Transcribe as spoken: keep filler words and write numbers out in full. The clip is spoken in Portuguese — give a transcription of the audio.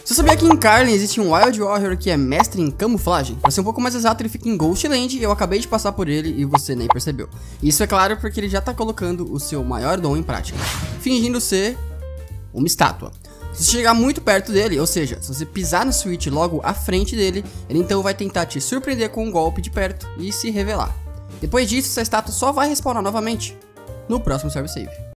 Você sabia que em Carlin existe um Wild Warrior que é mestre em camuflagem? Pra ser um pouco mais exato, ele fica em Ghostland e eu acabei de passar por ele e você nem percebeu. Isso é claro porque ele já tá colocando o seu maior dom em prática, fingindo ser uma estátua. Se você chegar muito perto dele, ou seja, se você pisar no switch logo à frente dele, ele então vai tentar te surpreender com um golpe de perto e se revelar. Depois disso, essa estátua só vai respawnar novamente no próximo server save.